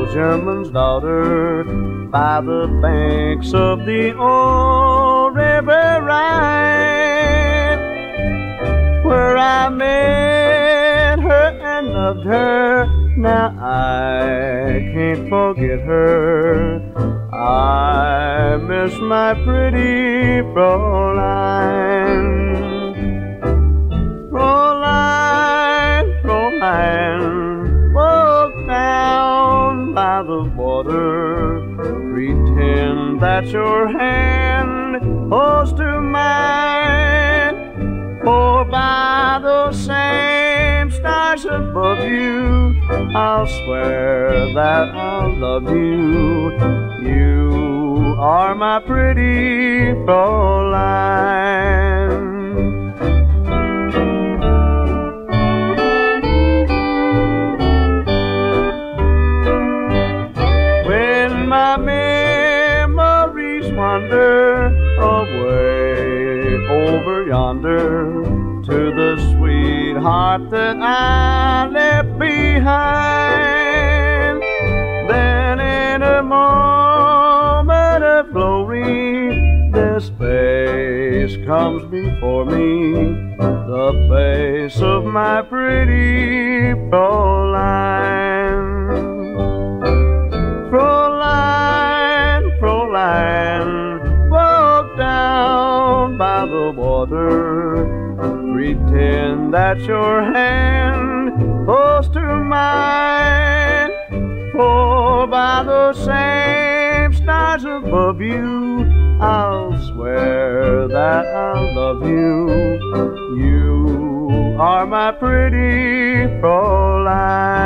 Belgium's daughter, by the banks of the old river Rhine, where I met her and loved her. Now I can't forget her. I miss my pretty Fraulein. Fraulein, Fraulein, walk down by the water, pretend that your hand holds to mine, for by those same stars above you, I'll swear that I'll love you. You are my pretty Fraulein. When my memories wander away over yonder to the sweetheart that I left behind, then in a moment of glory, this face comes before me, the face of my pretty Fraulein. Fraulein, Fraulein, walk down by the water, pretend that your hand holds to mine, for by the same stars above you, I'll swear that I'll love you. You are my pretty Fraulein.